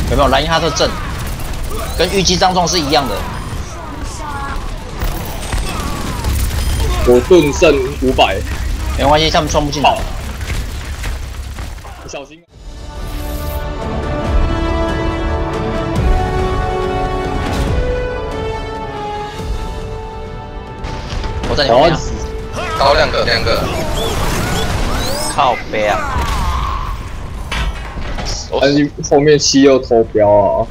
有没有莱因哈特阵？跟虞姬张壮是一样的。 我盾剩500， 没关系，他们冲不进来。 小心。 我在你后面啊。 高2个。 靠背啊！ 但是后面7又投标啊。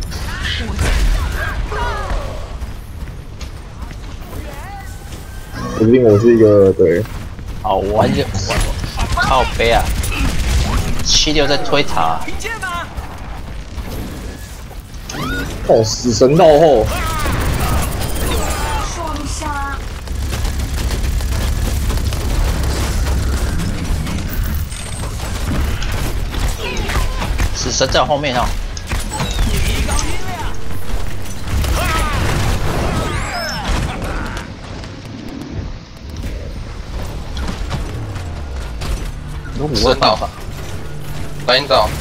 指定我是一个对。 好，我完全靠背啊！76在推塔。 哦，死神到后。 双杀。 死神在我后面哦。有5个办法。 莱茵岛。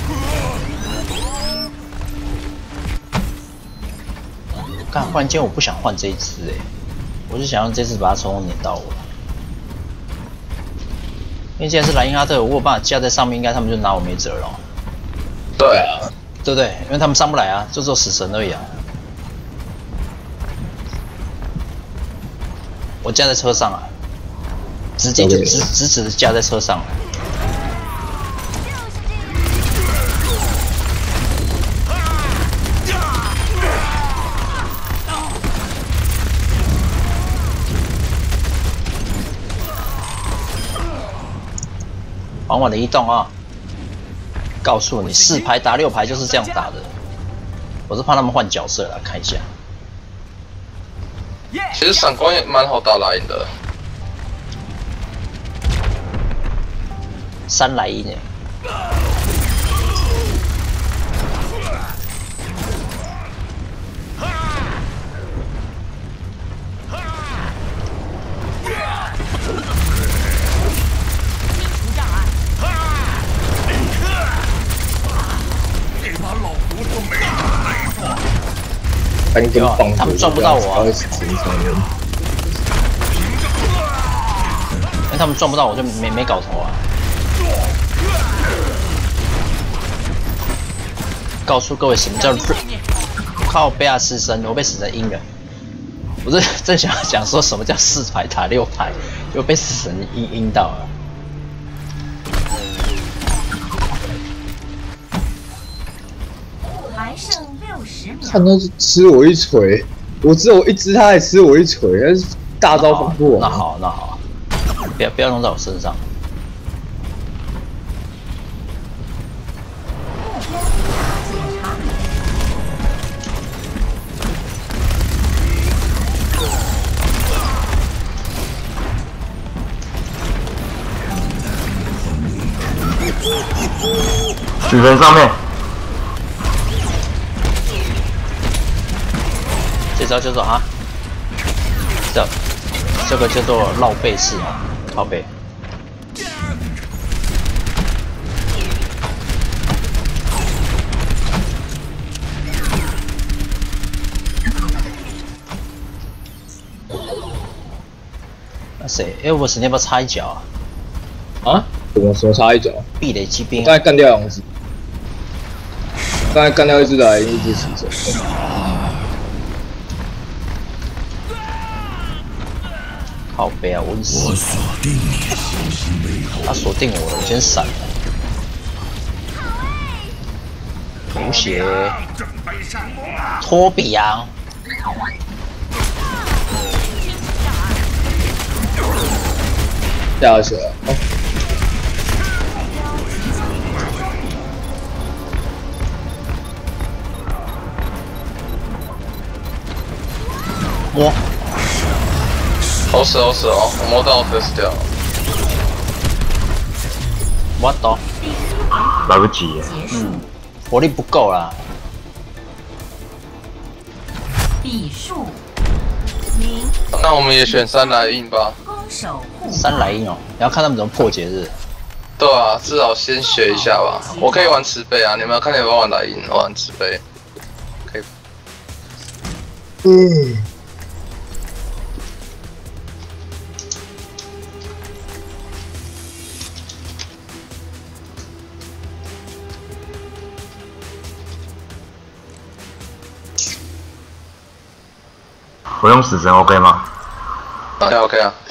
干，忽然间我不想换这一只哎，我就想用这次把它从头撵到我。因为既然是莱因哈特，我有办法架在上面，应该他们就拿我没辙了。 对啊， 对不对？因为他们上不来啊，就只有死神而已啊。我架在车上啊，直接就直的架在车上。缓缓的移动啊！告诉你，4排打6排就是这样打的。我是怕他们换角色来看一下。 其实闪光也蛮好打莱茵的。 3莱茵耶。他们撞不到我啊！因为他们撞不到我就没搞头啊！告诉各位什么叫靠贝亚死神，我被死神阴了。我是正想讲说什么叫4排打6排，就被死神阴到了。 还剩60秒。 看他吃我一锤，我只有1只，他还吃我一锤，但是大招防不完。 那好，不要弄在我身上。 死神上面。 这招叫做啊，这个叫做绕背式啊，靠背。那谁 ？Elvis 你要不要插一脚啊？ 啊？什么插一脚？ 壁垒骑兵。 刚才干掉2只，刚才干掉1只莱茵，1只死神。 靠背啊！我锁定你，他锁定我了，我先闪了。补血，托比昂， 下去了。 摸。 好死哦！我摸到我 first 掉了。 我懂。 来不及耶。 火力不够啦。 比数那我们也选3莱茵吧。 攻守互 3莱茵哦，你要看他们怎么破解日。 对啊，至少先学一下吧。我可以玩慈悲啊，你们看你们玩哪赢？玩慈悲，可以。 我用死神 OK 吗？ OK 啊。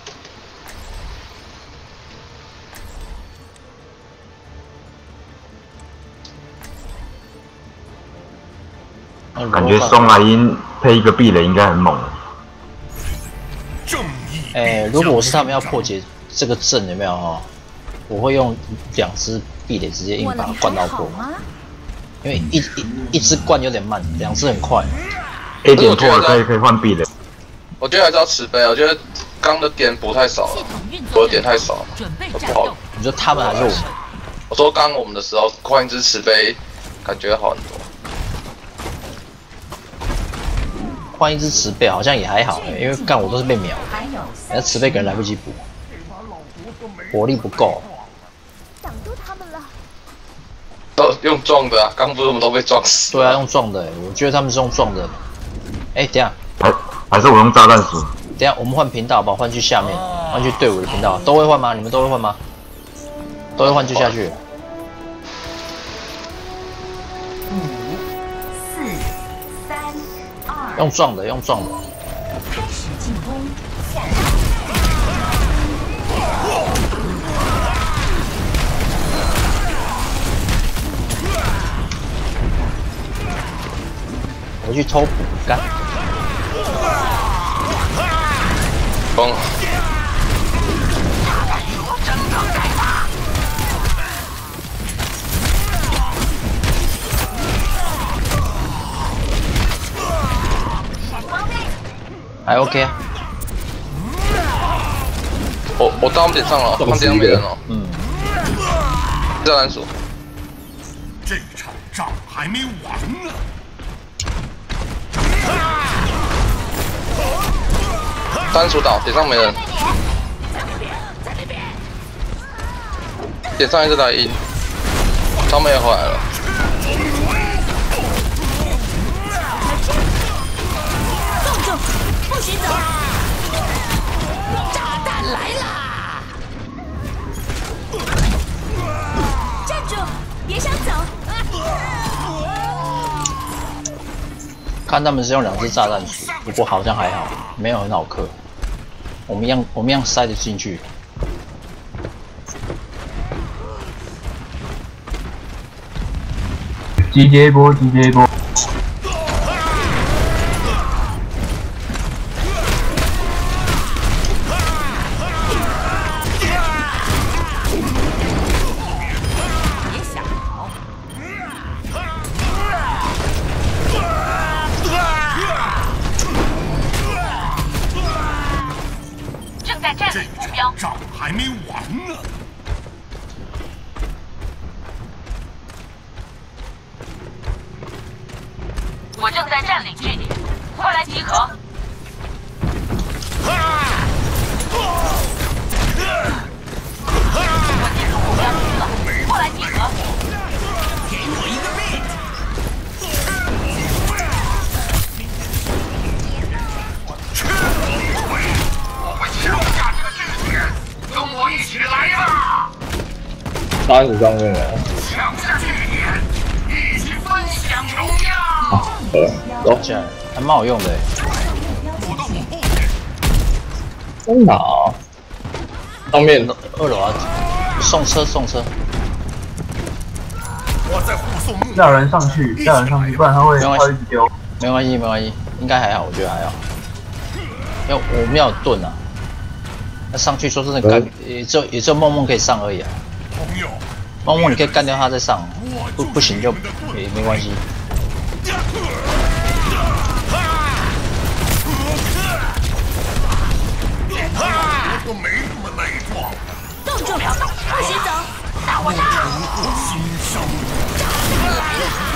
感觉松来音配一个壁垒应该很猛。 如果我是他们要破解这个阵，有没有哈？我会用2只壁垒直接硬把它灌到破，因为一只灌有点慢，2只很快。 A 点破了可以换壁垒。 我觉得还是要慈悲，我觉得刚的点补太少了，我的点太少了，不好。 你说他们还是我们？ 我说刚我们的时候换一只慈悲，感觉好很多。 换一只慈悲好像也还好，因为干我都是被秒的，那慈悲可能来不及补，火力不够。 挡住他们了。 都用撞的啊，刚不是我们都被撞死？ 对啊，用撞的，我觉得他们是用撞的。等一下， 还是我用炸弹鼠？ 等一下我们换频道吧，换去下面，换去队伍的频道，都会换吗？你们都会换吗？都会换就下去。用撞的，用撞的。 开始进攻。 我去偷补干。 疯了。 还 OK 啊。 我到点上了，他们点上没人了。炸弹鼠。 这场仗还没完呢。 单鼠倒，点上没人。点上一只来赢，他们也回来了。 动住，不许走！炸弹来啦！站住，别想走！ 看他们是用2只炸弹鼠，不过好像还好，没有很好克。我们一样塞得进去。 集结一波，集结一波。 别想逃！正在占领目标， 仗还没完呢。 我正在占领据点，快来集合！我进入目标区了，快来集合！ 给我一个命！我会抢下这个据点，跟我一起来呀！ 大鼠上面了。 抢下据点，一起分享荣耀！ 好了，走。 起来，还蛮好用的。 我到我后面。 在哪？上面 2楼啊，送车。 我在护送目叫人上去，不然他会一直丢。 没关系，应该还好，我觉得还好。因为我们要有盾啊，那上去说真的干，也就梦梦可以上而已啊。 朋友， 梦梦你可以干掉他再上，不行就也没关系。 我没那么耐撞。 冻住，不许走！打我打！ 新生。 炸弹来了！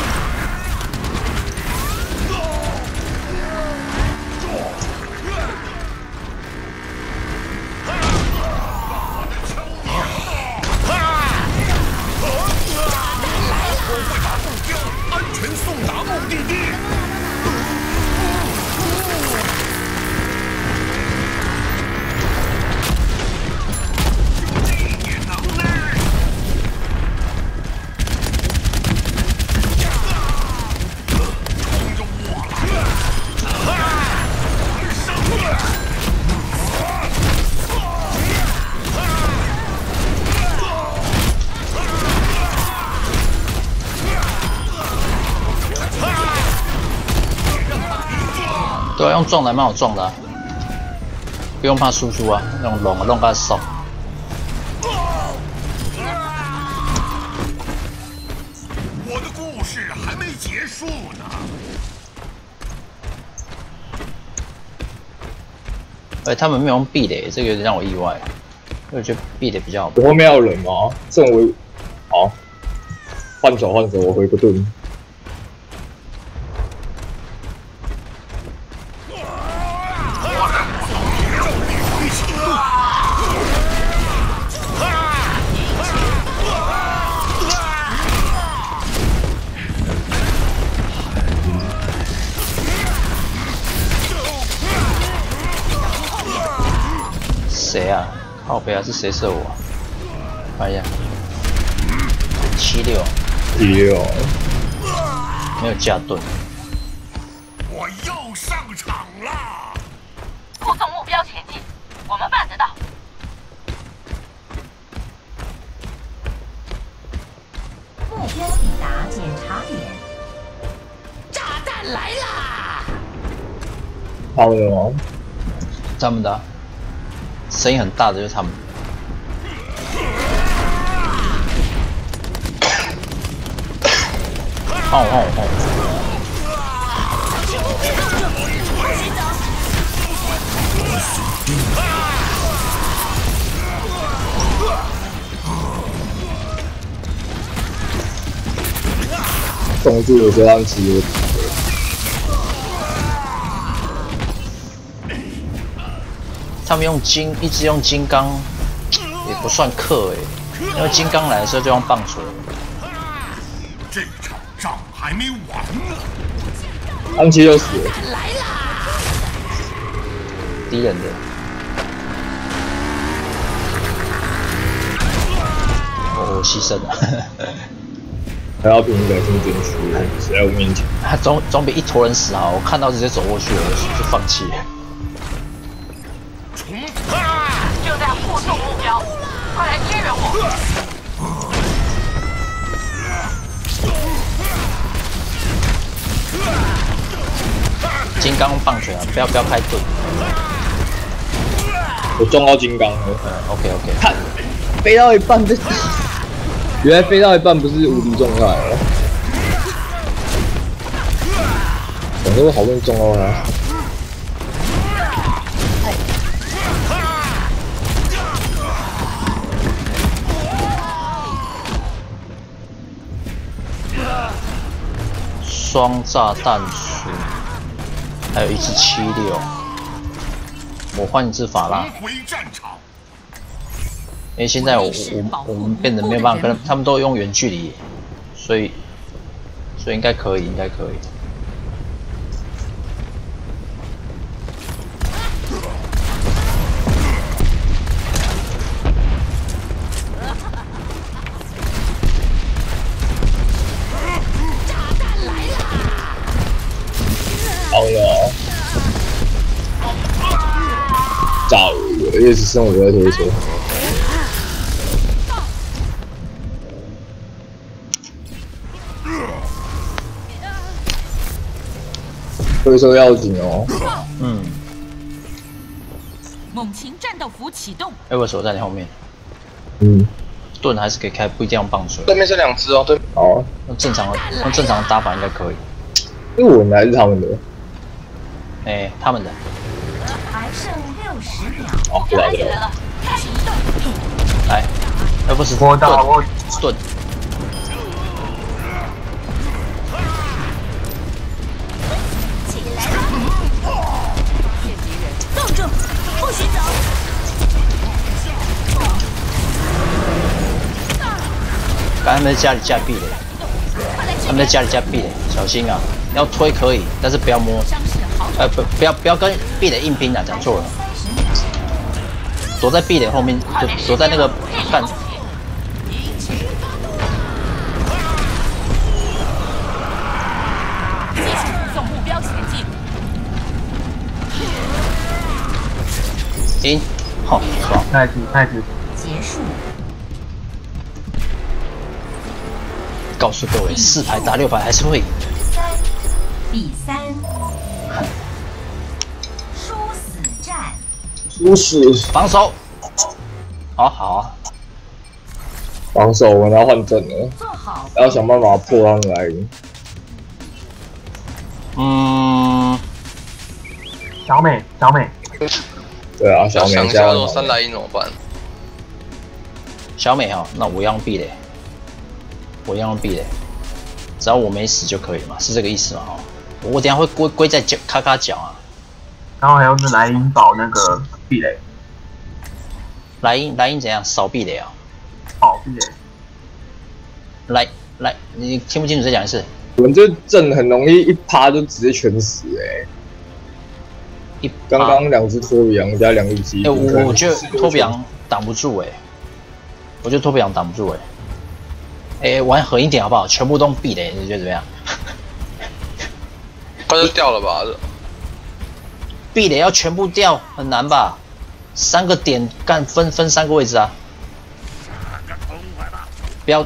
对啊，用撞的蛮好撞的、啊，不用怕输出啊，用龙啊弄个手。 我的故事还没结束呢。 他们没有用壁垒，这个有点让我意外。我觉得壁垒比较好。 我后面要有人吗？这种我好，换手，我回个盾。 谁啊？靠北啊！是谁射我、啊？哎呀，76，没有加盾。 我又上场了。 护送目标前进，我们办得到。 目标抵达检查点。 炸弹来啦！ 他们的吗？ 他们的、啊，声音很大的就是他们。轰！ 动住了这样子。 他们一直用金刚，也不算克因为金刚来的时候就用棒槌。 这场仗还没完呢。 安琪就死了。 敌人的。我牺牲了。 还要凭改进军区，死在我面前。 他总比一坨人死好，我看到直接走过去了，就放弃了。 就在护送目标，快来支援我！ 金刚棒槌啊，不要开盾。 我撞到金刚了。 OK。 看，飞到一半被打。原来飞到一半不是无敌状态了。我都好不容易撞到他。 双炸弹鼠，还有一只76。我换一只法拉。因为现在我们变得没有办法跟他们都用远距离，所以应该可以。 好了，炸了！我也只剩我在推车。推车要紧哦。 猛禽战斗服启动。 我手在你后面。盾还是可以开，不一定要棒槌。 对面是2只哦，对。 好， 用正常的打法应该可以。 是我的还是他们的？ 他们的。 还剩60秒。 哦，对了。 来，要不是我打我盾。 起来吧！冻住，不许走！ 刚才他们在家里架壁垒，他们在家里架壁垒，小心啊！要推可以，但是不要摸。不要跟壁垒硬拼啊！讲错了，躲在壁垒后面，就躲在那个干。 送目标前进。 赢，好，爽。 太子。 结束。 告诉各位，4排打6排还是会赢。 3比3。 输死！ 防守。好好啊。 防守，我们要换阵了， 做好要想办法破他们来赢。 小美， 对啊，小要美想一下，如果加上 3来1怎么办？ 小美哈，那我要用壁垒，我要用壁垒，只要我没死就可以了嘛，是这个意思嘛？哦，我等下会归在脚咔咔脚啊。 然后还有莱茵堡那个壁垒， 莱茵怎样扫壁垒啊？ 哦壁垒， 来，你听不清楚再讲一次？ 我们这阵很容易一趴就直接全死刚刚2只托比昂加2只鸡， 我觉得托比昂挡不住我觉得托比昂挡不住玩狠一点好不好？全部都壁垒，你觉得怎么样？ 快就掉了吧？ 壁垒要全部掉很难吧？3个点干分3个位置啊！不要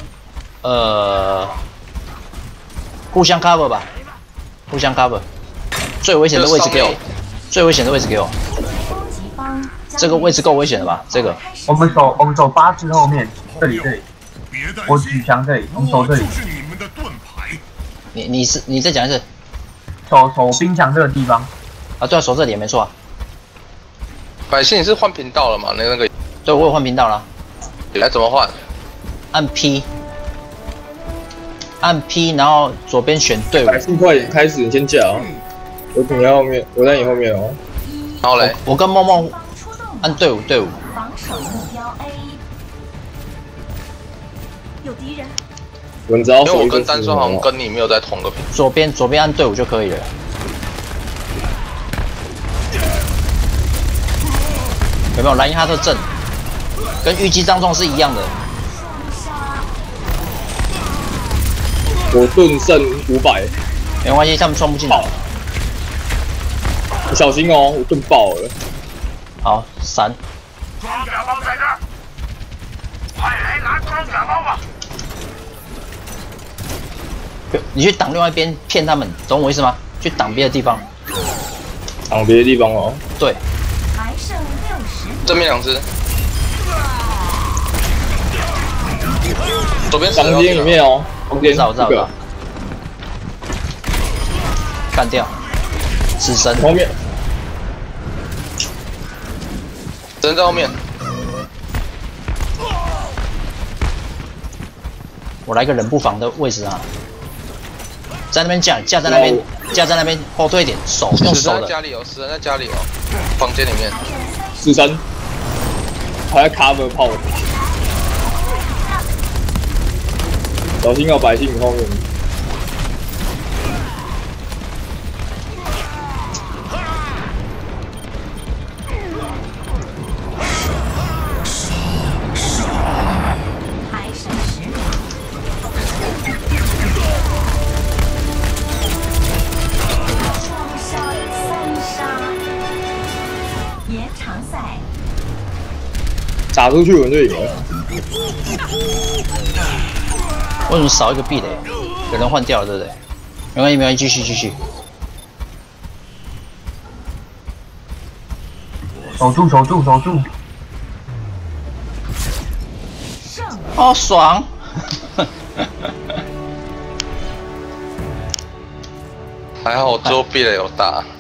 互相 cover 吧，互相 cover。最危险的位置给我，最危险的位置给我。这个位置够危险的吧？这个。 我们守8字后面，这里，我举墙这里，我们守这里。 你再讲一次。 守冰墙这个地方。 啊，对啊，守这里也没错啊。 百姓你是换频道了吗？那个。 对，我有换频道了。 来怎么换？ 按 P， 然后左边选队伍。 百姓快点开始，你先架啊！我等在后面，我在你后面哦。 然后嘞， 我跟梦梦按队伍。 防守目标 A， 有敌人。 我们只要因为我跟守一个单双好像跟你没有在同个频。 左边按队伍就可以了。有没有莱茵哈特阵？跟虞姬张壮是一样的。 我盾剩500， 没关系，他们冲不进来。 小心哦，我盾爆了。 好，3。 装甲包在这儿，快来拿装甲包吧！ 你去挡另外一边，骗他们，懂我意思吗？去挡别的地方。 挡别的地方哦。 对。 还剩60。 正面2只。左边房间里面哦，房间我知道。干掉，死神后面， 人在后面。 我来个人不防的位置啊，在那边架在那边，后退一点，用手的。 死人在家里哦，死人在家里哦，房间里面。 死神，还在 cover 炮。小心哦，百姓后面。 还剩10秒。双杀3杀，延长赛。 打出去我们就赢了。 为什么少一个壁垒？有人换掉了，对不对？没关系，继续。 守住。 哦，爽！ 还好我最后壁垒有打。